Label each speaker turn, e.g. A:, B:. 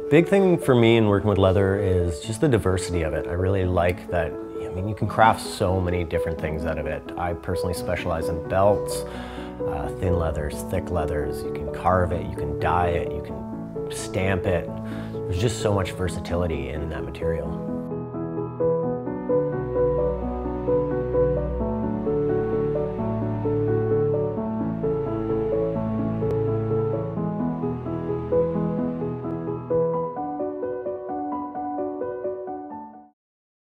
A: Big thing for me in working with leather is just the diversity of it. I really like that, I mean, you can craft so many different things out of it. I personally specialize in belts, thin leathers, thick leathers. You can carve it, you can dye it, you can stamp it. There's just so much versatility in that material.